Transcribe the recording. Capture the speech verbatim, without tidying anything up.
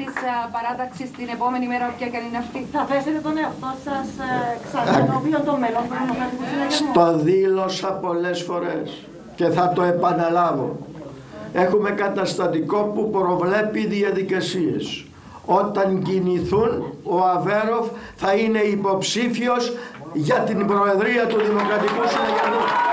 της παράταξης την επόμενη μέρα, όποια και αν είναι αυτή. Θα θέσετε τον εαυτό σας ξανά ενώπιον των μελών του Δημοκρατικού Συναγερμού? Το δήλωσα πολλές φορές και θα το επαναλάβω. Έχουμε καταστατικό που προβλέπει διαδικασίες. Όταν κινηθούν, ο Αβέροφ θα είναι υποψήφιος για την Προεδρία του Δημοκρατικού Συναγερμού.